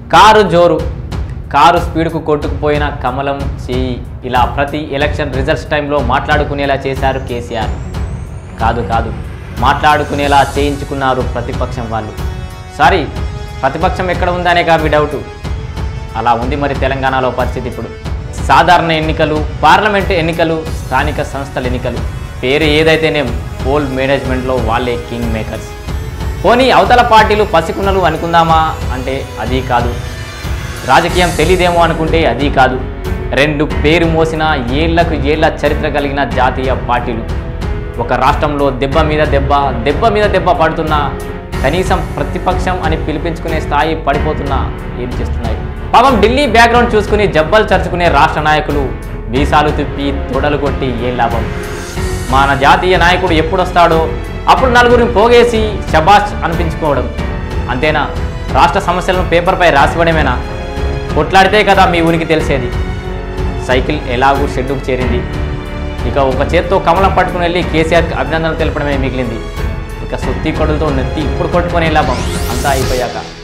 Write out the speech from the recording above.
Car జోరు, car స్పీడ్కు కొట్టుకుపోయిన కమలం చేయి, ఇలా ప్రతి ఎలక్షన్ రిజల్ట్స్ టైంలో మాట్లాడుకునేలా చేశారు కేసీఆర్. కాదు మాట్లాడుకునేలా చేయించుకున్నారు ప్రతిపక్షం వాళ్ళు. సారీ, ప్రతిపక్షం ఎక్కడ ఉందనేగా మీ డౌటు. అలా ఉంది మరి తెలంగాణలో పరిస్థితి. ఇప్పుడు సాధారణ ఎన్నికలు, పార్లమెంటు ఎన్నికలు, స్థానిక సంస్థల ఎన్నికలు, పేరు ఏదైతేనేం పోల్ మేనేజ్మెంట్లో వాళ్ళే కింగ్ మేకర్స్. పోనీ అవతల పార్టీలు పసికున్నలు అనుకుందామా అంటే అది కాదు. రాజకీయం తెలీదేమో అనుకుంటే అది కాదు. రెండు పేరు మోసిన ఏళ్లకు ఏళ్ల చరిత్ర కలిగిన జాతీయ పార్టీలు ఒక రాష్ట్రంలో దెబ్బ మీద దెబ్బ పడుతున్నా కనీసం ప్రతిపక్షం అని పిలిపించుకునే స్థాయి పడిపోతున్నా ఏం చేస్తున్నాయి? పాపం ఢిల్లీ బ్యాక్గ్రౌండ్ చూసుకుని జబ్బలు చరుచుకునే రాష్ట్ర నాయకులు మీసాలు తిప్పి తొడలు కొట్టి ఏం లాభం? మన జాతీయ నాయకుడు ఎప్పుడొస్తాడో అప్పుడు నలుగురిని పోగేసి శబాష్ అనిపించుకోవడం అంతేనా? రాష్ట్ర సమస్యలను పేపర్పై రాసివ్వడమేనా? కొట్లాడితే కదా మీ ఉనికి తెలిసేది. సైకిల్ ఎలాగూ షెడ్డుకు చేరింది. ఇక ఒక చేత్తో కమలం పట్టుకుని వెళ్ళి కేసీఆర్కి అభినందనలు తెలపడమే మిగిలింది. ఇక సుత్తి కొడులతో నెత్తి ఇప్పుడు కొట్టుకునే లాభం అంతా అయిపోయాక.